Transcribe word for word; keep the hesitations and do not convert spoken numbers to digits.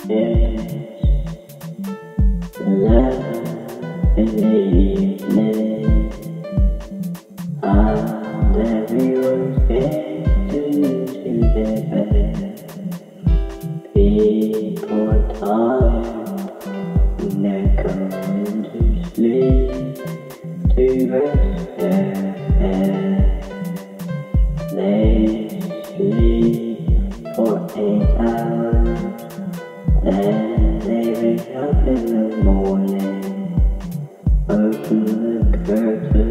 Yes, love in the evening, and everyone's getting together. People are tired, and they're going to sleep to rest their head. They sleep for eight hours, then they wake up in the morning, open the curtain.